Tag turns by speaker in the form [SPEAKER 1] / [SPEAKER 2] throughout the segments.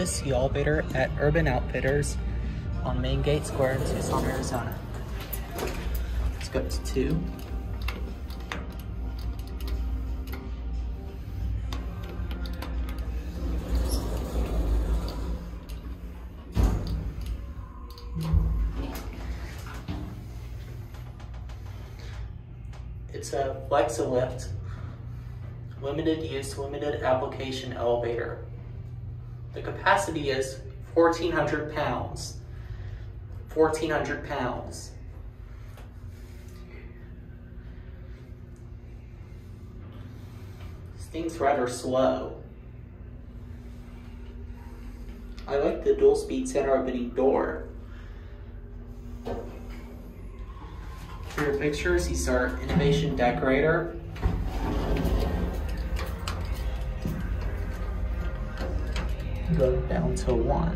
[SPEAKER 1] this elevator at Urban Outfitters on Main Gate Square in Tucson, Arizona. Let's go to 2. It's a Flexi-Lift, limited use, limited application elevator. The capacity is 1,400 pounds. 1,400 pounds. This thing's rather slow. I like the dual speed center opening door. For your pictures, he's our innovation decorator. Go down to 1.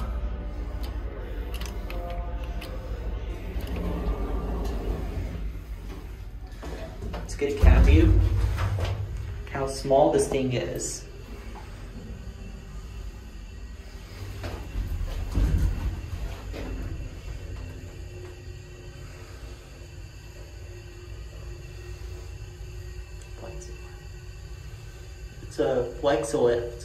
[SPEAKER 1] Let's get a cab view. Look how small this thing is. It's a Flexi-Lift.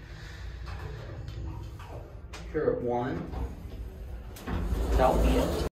[SPEAKER 1] Here at 1. That'll be it.